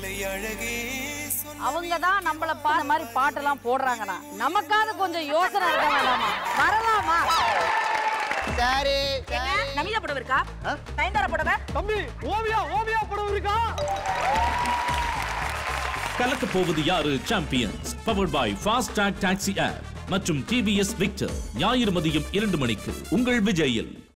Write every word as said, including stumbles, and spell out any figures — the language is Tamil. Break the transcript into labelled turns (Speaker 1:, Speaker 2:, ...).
Speaker 1: அவங்க தான் நம்மள பார்த்த மாதிரி பாட்டெல்லாம் போடுறாங்கடா. நமக்காவது கொஞ்சம் யோசனை இருக்க வேண்டாமா? வரலாமா?
Speaker 2: சரி
Speaker 1: நமிதா புடவை இருக்கா? நயன்தாரா புடவை?
Speaker 3: தம்பி ஓவியா ஓவியா புடவை இருக்கா?
Speaker 4: கலக்க போவது யாரு champions powered by fast track taxi app மற்றும் டிவிஎஸ் விக்டர் ஞாயிறு மதியம் இரண்டு மணிக்கு உங்கள் விஜயில்.